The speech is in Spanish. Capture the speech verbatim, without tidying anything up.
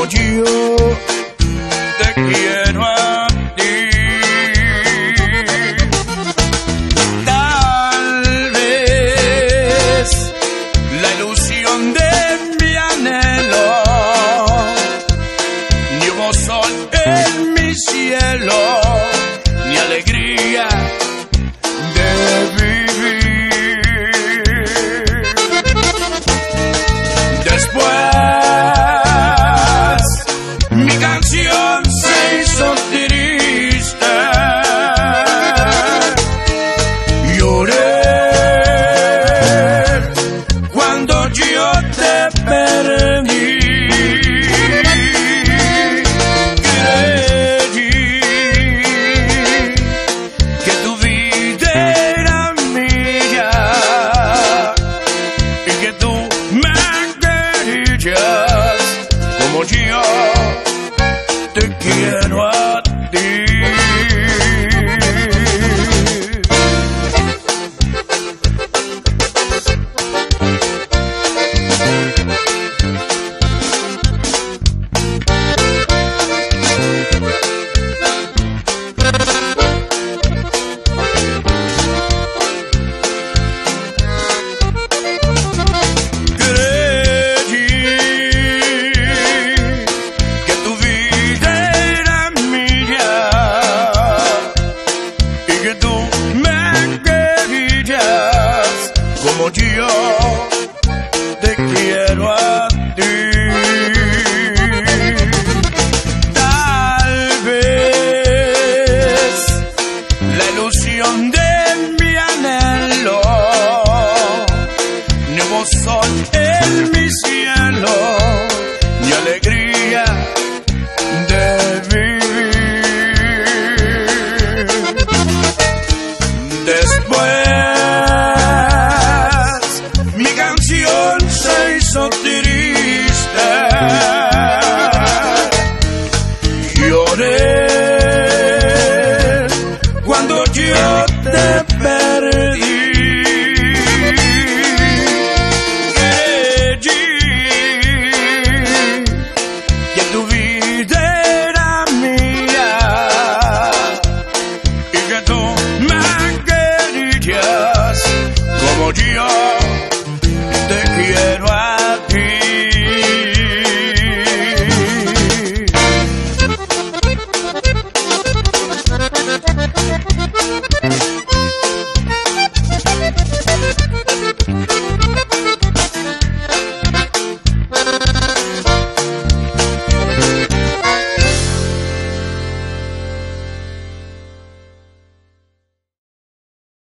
yo te quiero a ti. Tal vez la ilusión de mi anhelo, ni hubo sol en mi cielo, ni alegría de vivir. Después mi canción se hizo triste, lloré cuando yo te perdí. Creí que tu vida era mía y que tú me querías como yo te quiero a ti. Como yo te quiero a ti. Tal vez la ilusión de mi anhelo, ni hubo sol en mi cielo, ni alegría de vivir. Después se hizo triste, lloré cuando yo te perdí. Creí que tu vida era mía y que tú me querías como yo